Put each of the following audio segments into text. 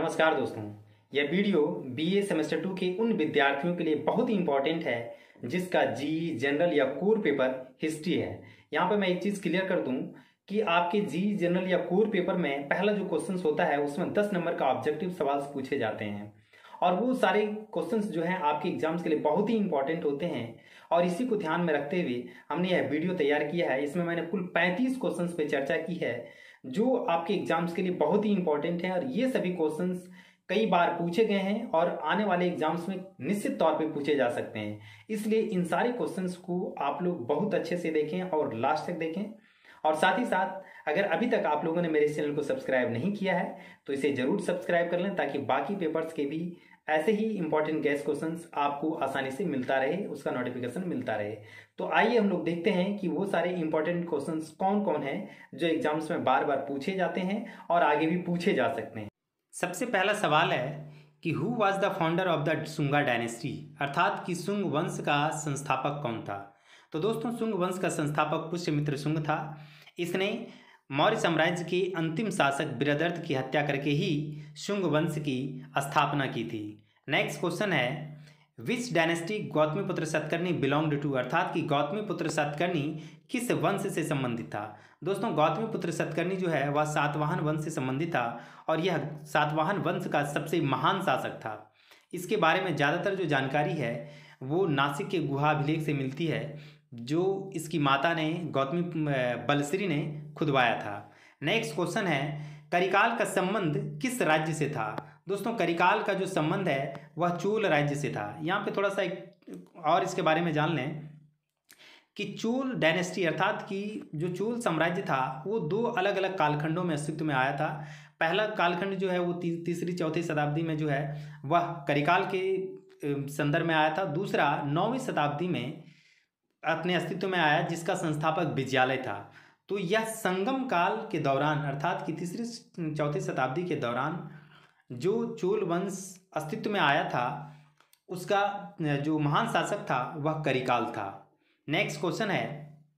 नमस्कार दोस्तों। यह वीडियो बीए सेमेस्टर 2 के उन विद्यार्थियों के लिए बहुत ही इंपॉर्टेंट है जिसका जी जनरल या कोर पेपर हिस्ट्री है। यहाँ पे मैं एक चीज क्लियर कर दूं कि आपके जी जनरल या कोर पेपर में पहला जो क्वेश्चंस होता है उसमें 10 नंबर का ऑब्जेक्टिव सवाल पूछे जाते हैं और वो सारे क्वेश्चंस जो हैं आपके एग्जाम्स के लिए बहुत ही इंपॉर्टेंट होते हैं। और इसी को ध्यान में रखते हुए हमने यह वीडियो तैयार किया है। इसमें मैंने कुल 35 क्वेश्चंस पे चर्चा की है जो आपके एग्जाम्स के लिए बहुत ही इंपॉर्टेंट है और ये सभी क्वेश्चंस कई बार पूछे गए हैं और आने वाले एग्जाम्स में निश्चित तौर पे पूछे जा सकते हैं। इसलिए इन सारे क्वेश्चंस को आप लोग बहुत अच्छे से देखें और लास्ट तक देखें। और साथ ही साथ अगर अभी तक आप लोगों ने मेरे चैनल को सब्सक्राइब नहीं किया है तो इसे जरूर सब्सक्राइब कर लें ताकि बाकी पेपर्स के भी ऐसे ही इंपॉर्टेंट गैस क्वेश्चंस आपको आसानी से मिलता रहे, उसका नोटिफिकेशन मिलता रहे। तो आइए हम लोग देखते हैं कि वो सारे इंपॉर्टेंट क्वेश्चंस कौन कौन हैं जो एग्जाम्स में बार बार पूछे जाते हैं और आगे भी पूछे जा सकते हैं। सबसे पहला सवाल है कि who was the founder of the Sunga dynasty, अर्थात कि सुंग वंश का संस्थापक कौन था। तो दोस्तों सुंग वंश का संस्थापक पुष्यमित्र शुंग था। इसने मौर्य साम्राज्य के अंतिम शासक बृहदर्थ की हत्या करके ही शुंग वंश की स्थापना की थी। नेक्स्ट क्वेश्चन है which dynasty Gautamiputra Satakarni belonged to, अर्थात कि गौतमीपुत्र सतकर्णी किस वंश से संबंधित था। दोस्तों गौतमीपुत्र सतकर्णी जो है वह सातवाहन वंश से संबंधित था और यह सातवाहन वंश का सबसे महान शासक था। इसके बारे में ज़्यादातर जो जानकारी है वो नासिक के गुहा अभिलेख से मिलती है जो इसकी माता ने गौतमी बलश्री ने खुदवाया था। नेक्स्ट क्वेश्चन है करिकाल का संबंध किस राज्य से था। दोस्तों करिकाल का जो संबंध है वह चोल राज्य से था। यहाँ पे थोड़ा सा एक और इसके बारे में जान लें कि चोल डायनेस्टी अर्थात कि जो चोल साम्राज्य था वो दो अलग अलग कालखंडों में अस्तित्व में आया था। पहला कालखंड जो है वो तीसरी चौथी शताब्दी में जो है वह करिकाल के संदर्भ में आया था। दूसरा 9वीं शताब्दी में अपने अस्तित्व में आया जिसका संस्थापक विजयालय था। तो यह संगम काल के दौरान अर्थात कि तीसरी चौथी शताब्दी के दौरान जो चोल वंश अस्तित्व में आया था उसका जो महान शासक था वह करिकाल था। नेक्स्ट क्वेश्चन है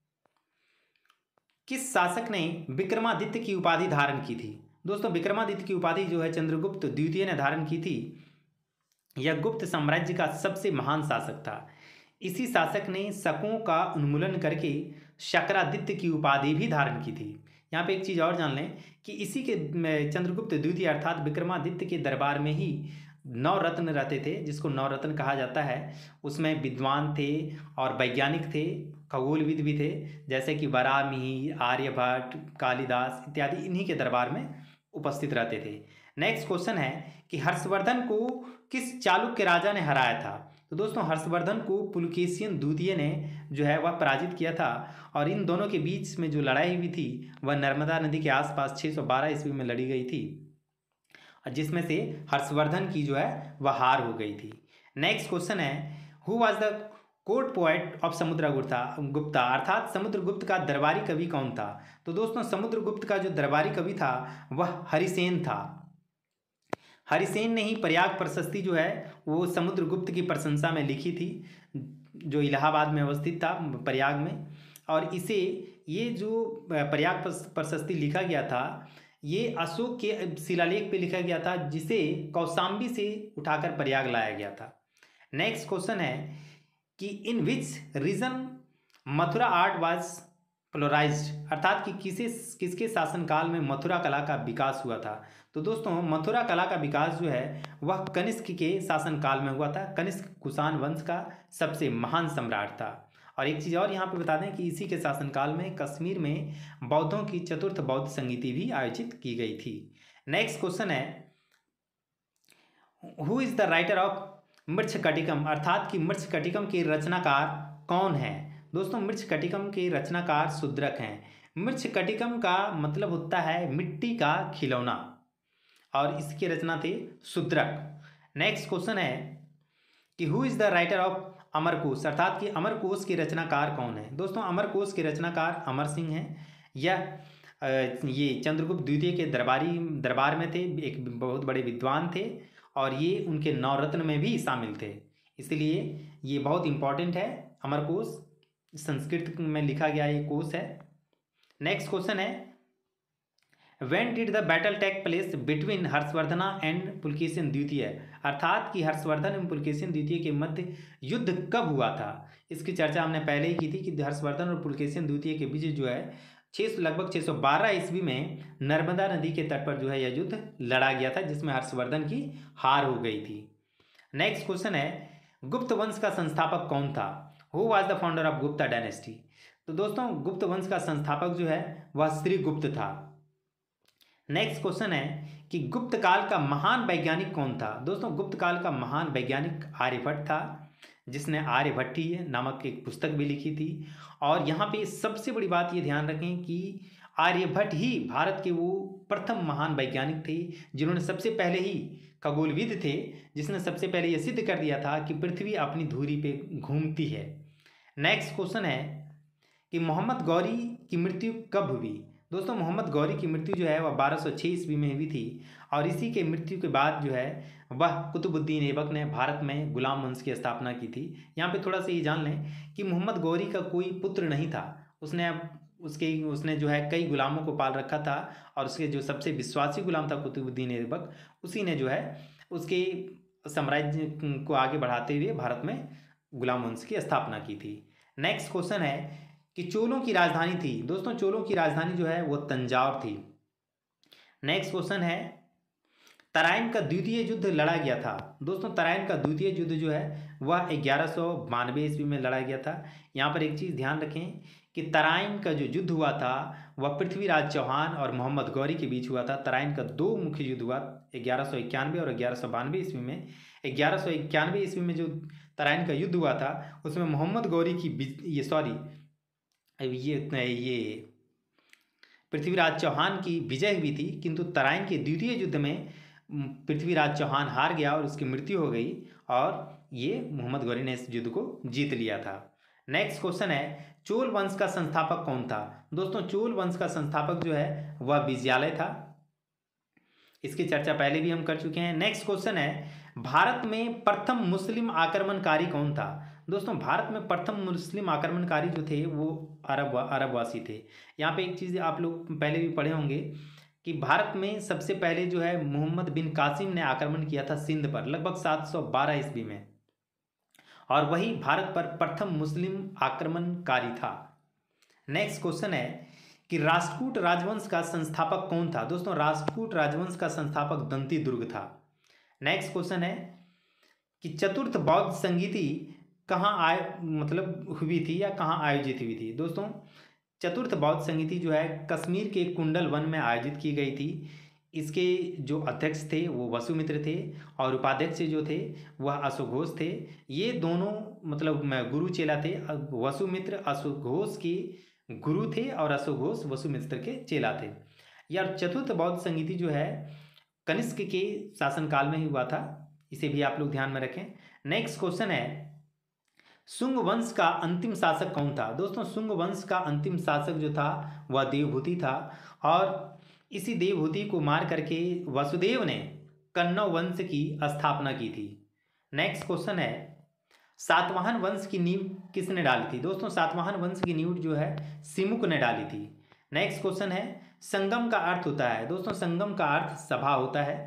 किस शासक ने विक्रमादित्य की उपाधि धारण की थी। दोस्तों विक्रमादित्य की उपाधि जो है चंद्रगुप्त द्वितीय ने धारण की थी। यह गुप्त साम्राज्य का सबसे महान शासक था। इसी शासक ने शकों का उन्मूलन करके शक्रादित्य की उपाधि भी धारण की थी। यहाँ पे एक चीज़ और जान लें कि इसी के चंद्रगुप्त द्वितीय अर्थात विक्रमादित्य के दरबार में ही 9 रत्न रहते थे जिसको 9 रत्न कहा जाता है। उसमें विद्वान थे और वैज्ञानिक थे, खगोलविद भी थे जैसे कि वराहमिहि, आर्यभट्ट, कालिदास इत्यादि इन्हीं के दरबार में उपस्थित रहते थे। नेक्स्ट क्वेश्चन है कि हर्षवर्धन को किस चालुक्य राजा ने हराया था। तो दोस्तों हर्षवर्धन को पुलकेशियन द्वितीय ने जो है वह पराजित किया था और इन दोनों के बीच में जो लड़ाई हुई थी वह नर्मदा नदी के आसपास 612 ईस्वी में लड़ी गई थी जिसमें से हर्षवर्धन की जो है वह हार हो गई थी। नेक्स्ट क्वेश्चन है who was the court poet of Samudragupta, अर्थात समुद्रगुप्त का दरबारी कवि कौन था। तो दोस्तों समुद्रगुप्त का जो दरबारी कवि था वह हरिसेन था। हरिसेन ने ही प्रयाग प्रशस्ति जो है वो समुद्रगुप्त की प्रशंसा में लिखी थी जो इलाहाबाद में अवस्थित था प्रयाग में। और इसे ये जो प्रयाग प्रशस्ति लिखा गया था ये अशोक के शिलालेख पे लिखा गया था जिसे कौशाम्बी से उठाकर प्रयाग लाया गया था। नेक्स्ट क्वेश्चन है कि in which region Mathura art was flourished, अर्थात कि किसके शासनकाल में मथुरा कला का विकास हुआ था। तो दोस्तों मथुरा कला का विकास जो है वह कनिष्क के शासनकाल में हुआ था। कनिष्क कुषाण वंश का सबसे महान सम्राट था। और एक चीज़ और यहाँ पे बता दें कि इसी के शासनकाल में कश्मीर में बौद्धों की चतुर्थ बौद्ध संगीति भी आयोजित की गई थी। नेक्स्ट क्वेश्चन है who is the writer of Mrichchhakatikam, अर्थात कि मृच्छकटिकम के रचनाकार कौन है। दोस्तों मृच्छकटिकम के रचनाकार शूद्रक हैं। मृच्छकटिकम का मतलब होता है मिट्टी का खिलौना और इसके रचना थे शूद्रक। नेक्स्ट क्वेश्चन है कि who is the writer of Amarakosha, अर्थात कि अमरकोश के रचनाकार कौन है। दोस्तों अमरकोश के रचनाकार अमर सिंह हैं। ये चंद्रगुप्त द्वितीय के दरबार में थे, एक बहुत बड़े विद्वान थे और ये उनके 9 रत्न में भी शामिल थे। इसलिए ये बहुत इंपॉर्टेंट है। अमरकोश संस्कृत में लिखा गया ये कोश है। नेक्स्ट क्वेश्चन है when did the battle take place between Harshavardhana and Pulakeshin द्वितीय, अर्थात कि हर्षवर्धन एवं पुलकेशिन द्वितीय के मध्य युद्ध कब हुआ था। इसकी चर्चा हमने पहले ही की थी कि हर्षवर्धन और पुलकेशिन द्वितीय के बीच जो है लगभग 612 ईस्वी में नर्मदा नदी के तट पर जो है यह युद्ध लड़ा गया था, जिसमें हर्षवर्धन की हार हो गई थी। नेक्स्ट क्वेश्चन है, गुप्त वंश का संस्थापक कौन था। Who was the founder of Gupta dynasty. तो दोस्तों गुप्त वंश का संस्थापक जो है वह श्री गुप्त था। नेक्स्ट क्वेश्चन है कि गुप्त काल का महान वैज्ञानिक कौन था। दोस्तों गुप्त काल का महान वैज्ञानिक आर्यभट्ट था, जिसने आर्यभट्टी नामक एक पुस्तक भी लिखी थी। और यहाँ पे सबसे बड़ी बात ये ध्यान रखें कि आर्यभट्ट ही भारत के वो प्रथम महान वैज्ञानिक थे जिन्होंने सबसे पहले ही खगोलविद थे, जिसने सबसे पहले यह सिद्ध कर दिया था कि पृथ्वी अपनी धुरी पे घूमती है। नेक्स्ट क्वेश्चन है कि मोहम्मद गौरी की मृत्यु कब हुई। दोस्तों मोहम्मद गौरी की मृत्यु जो है वह 1206 ईस्वी में हुई थी, और इसी के मृत्यु के बाद जो है वह कुतुबुद्दीन ऐबक ने भारत में गुलाम वंश की स्थापना की थी। यहाँ पे थोड़ा सा ये जान लें कि मोहम्मद गौरी का कोई पुत्र नहीं था, उसने जो है कई गुलामों को पाल रखा था, और उसके जो सबसे विश्वासी गुलाम था कुतुबुद्दीन ऐबक, उसी ने जो है उसके साम्राज्य को आगे बढ़ाते हुए भारत में गुलाम वंश की स्थापना की थी। नेक्स्ट क्वेश्चन है कि चोलों की राजधानी थी। दोस्तों चोलों की राजधानी जो है वो तंजावर थी। नेक्स्ट क्वेश्चन है, तराइन का द्वितीय युद्ध लड़ा गया था। दोस्तों तराइन का द्वितीय युद्ध जो है वह 1192 ईस्वी में लड़ा गया था। यहाँ पर एक चीज़ ध्यान रखें कि तराइन का जो युद्ध हुआ था वह पृथ्वीराज चौहान और मोहम्मद गौरी के बीच हुआ था। तराइन का दो मुख्य युद्ध हुआ 1191 और 1192 ईस्वी में। 1191 ईस्वी में जो तराइन का युद्ध हुआ था उसमें मोहम्मद गौरी की ये पृथ्वीराज चौहान की विजय हुई थी, किंतु तराइन के द्वितीय युद्ध में पृथ्वीराज चौहान हार गया और उसकी मृत्यु हो गई, और ये मोहम्मद गौरी ने इस युद्ध को जीत लिया था। नेक्स्ट क्वेश्चन है, चोल वंश का संस्थापक कौन था। दोस्तों चोल वंश का संस्थापक जो है वह विजयालय था। इसकी चर्चा पहले भी हम कर चुके हैं। नेक्स्ट क्वेश्चन है, भारत में प्रथम मुस्लिम आक्रमणकारी कौन था। दोस्तों भारत में प्रथम मुस्लिम आक्रमणकारी जो थे वो अरबवासी थे। यहाँ पे एक चीज़ आप लोग पहले भी पढ़े होंगे कि भारत में सबसे पहले जो है मोहम्मद बिन कासिम ने आक्रमण किया था सिंध पर लगभग 712 ईस्वी में, और वही भारत पर प्रथम मुस्लिम आक्रमणकारी था। नेक्स्ट क्वेश्चन है कि राष्ट्रकूट राजवंश का संस्थापक कौन था। दोस्तों राष्ट्रकूट राजवंश का संस्थापक दंती दुर्ग था। नेक्स्ट क्वेश्चन है कि चतुर्थ बौद्ध संगीति कहाँ हुई थी या कहाँ आयोजित हुई थी। दोस्तों चतुर्थ बौद्ध संगीति जो है कश्मीर के कुंडल वन में आयोजित की गई थी। इसके जो अध्यक्ष थे वो वसुमित्र थे, और उपाध्यक्ष जो थे वह अश्वघोष थे। ये दोनों गुरु चेला थे। वसुमित्र अश्वघोष के गुरु थे और अश्वघोष वसुमित्र के चेला थे। यह चतुर्थ बौद्ध संगीति जो है कनिष्क के शासनकाल में ही हुआ था, इसे भी आप लोग ध्यान में रखें। नेक्स्ट क्वेश्चन है, शुंग वंश का अंतिम शासक कौन था। दोस्तों शुंग वंश का अंतिम शासक जो था वह देवहूति था, और इसी देवहूति को मार करके वसुदेव ने कन्नौ वंश की स्थापना की थी। नेक्स्ट क्वेश्चन है, सातवाहन वंश की नींव किसने डाली थी। दोस्तों सातवाहन वंश की नींव जो है सिमुक ने डाली थी। नेक्स्ट क्वेश्चन है, संगम का अर्थ होता है। दोस्तों संगम का अर्थ सभा होता है।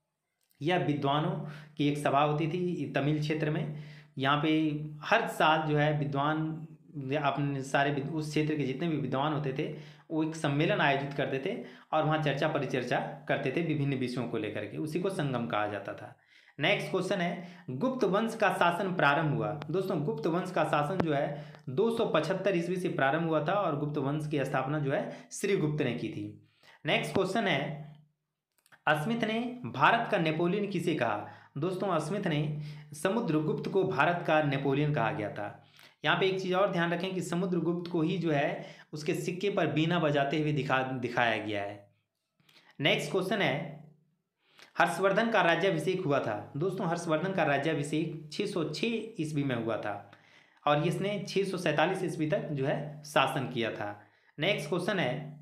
यह विद्वानों की एक सभा होती थी तमिल क्षेत्र में। यहाँ पे हर साल जो है विद्वान अपने सारे उस क्षेत्र के जितने भी विद्वान होते थे वो एक सम्मेलन आयोजित करते थे, और वहाँ चर्चा परिचर्चा करते थे विभिन्न विषयों को लेकर के, उसी को संगम कहा जाता था। नेक्स्ट क्वेश्चन है, गुप्त वंश का शासन प्रारंभ हुआ। दोस्तों गुप्त वंश का शासन जो है 275 ईस्वी से प्रारंभ हुआ था, और गुप्त वंश की स्थापना जो है श्रीगुप्त ने की थी। नेक्स्ट क्वेश्चन है, स्मिथ ने भारत का नेपोलियन किसे कहा। दोस्तों स्मिथ ने समुद्रगुप्त को भारत का नेपोलियन कहा गया था। यहाँ पे एक चीज़ और ध्यान रखें कि समुद्रगुप्त को ही जो है उसके सिक्के पर बीना बजाते हुए दिखाया गया है। नेक्स्ट क्वेश्चन है, हर्षवर्धन का राज्याभिषेक हुआ था। दोस्तों हर्षवर्धन का राज्याभिषेक 606 ईस्वी में हुआ था, और इसने 647 ईस्वी तक जो है शासन किया था। नेक्स्ट क्वेश्चन है,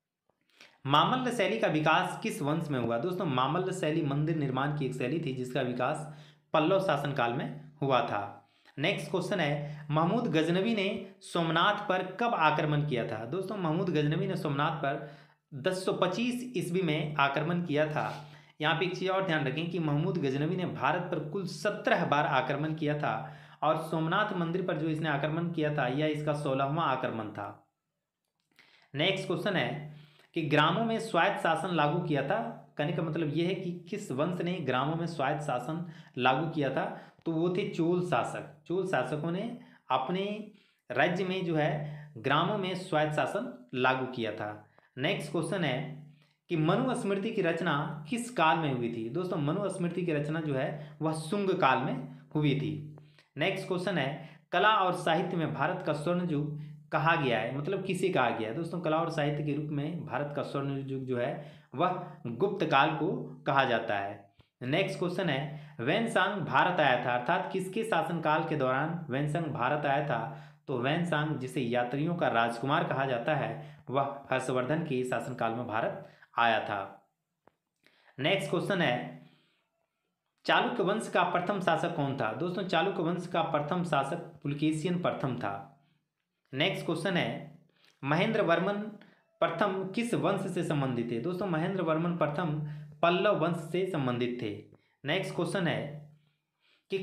मामल्ल शैली का विकास किस वंश में हुआ। दोस्तों मामल्ल शैली मंदिर निर्माण की एक शैली थी जिसका विकास पल्लव शासनकाल में हुआ था। नेक्स्ट क्वेश्चन है, महमूद गजनवी ने सोमनाथ पर कब आक्रमण किया था। दोस्तों महमूद गजनवी ने सोमनाथ पर 1025 ईस्वी में आक्रमण किया था। यहाँ पे एक चीज़ और ध्यान रखें कि महमूद गजनवी ने भारत पर कुल 17 बार आक्रमण किया था और सोमनाथ मंदिर पर जो इसने आक्रमण किया था यह इसका 16वां आक्रमण था। नेक्स्ट क्वेश्चन है कि ग्रामों में स्वायत्त शासन लागू किया था। कहने का मतलब यह है कि किस वंश ने ग्रामों में स्वायत्त शासन लागू किया था, तो वो थे चोल शासक। चोल शासकों ने अपने राज्य में जो है ग्रामों में स्वायत्त शासन लागू किया था। नेक्स्ट क्वेश्चन है कि मनुस्मृति की रचना किस काल में हुई थी। दोस्तों मनुस्मृति की रचना जो है वह शुंग काल में हुई थी। नेक्स्ट क्वेश्चन है कला और साहित्य में भारत का स्वर्ण युग कहा गया है, मतलब किसे कहा गया है। दोस्तों कला और साहित्य के रूप में भारत का स्वर्ण युग जो है वह गुप्त काल को कहा जाता है। नेक्स्ट क्वेश्चन है वैनसांग भारत आया था, अर्थात किसके शासनकाल के दौरान वैनसांग भारत आया था, तो वैनसांग जिसे यात्रियों का राजकुमार कहा जाता है वह हर्षवर्धन के शासनकाल में भारत आया था। नेक्स्ट क्वेश्चन है चालुक्य वंश का प्रथम शासक कौन था। दोस्तों चालुक्य वंश का प्रथम शासक पुलकेशियन प्रथम था। नेक्स्ट क्वेश्चन है महेंद्र वर्मन प्रथम किस वंश से संबंधित थे। दोस्तों महेंद्र वर्मन प्रथम पल्लव वंश से संबंधित थे। नेक्स्ट क्वेश्चन है कि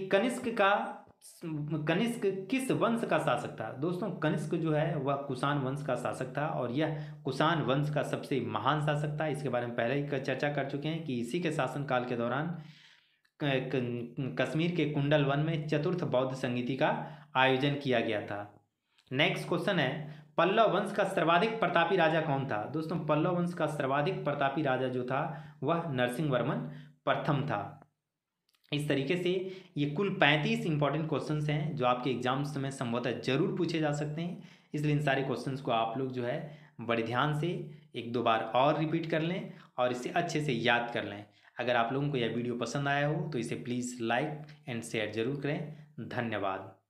कनिष्क किस वंश का शासक था। दोस्तों कनिष्क जो है वह कुषाण वंश का शासक था और यह कुषाण वंश का सबसे महान शासक था। इसके बारे में पहले ही चर्चा कर चुके हैं कि इसी के शासनकाल के दौरान कश्मीर के कुंडल वन में चतुर्थ बौद्ध संगीति का आयोजन किया गया था। नेक्स्ट क्वेश्चन है पल्लव वंश का सर्वाधिक प्रतापी राजा कौन था। दोस्तों पल्लव वंश का सर्वाधिक प्रतापी राजा जो था वह नरसिंह वर्मन प्रथम था। इस तरीके से ये कुल 35 इंपॉर्टेंट क्वेश्चंस हैं जो आपके एग्जाम्स में संभवतः जरूर पूछे जा सकते हैं, इसलिए इन सारे क्वेश्चंस को आप लोग जो है बड़े ध्यान से एक दो बार और रिपीट कर लें और इसे अच्छे से याद कर लें। अगर आप लोगों को यह वीडियो पसंद आया हो तो इसे प्लीज़ लाइक एंड शेयर जरूर करें। धन्यवाद।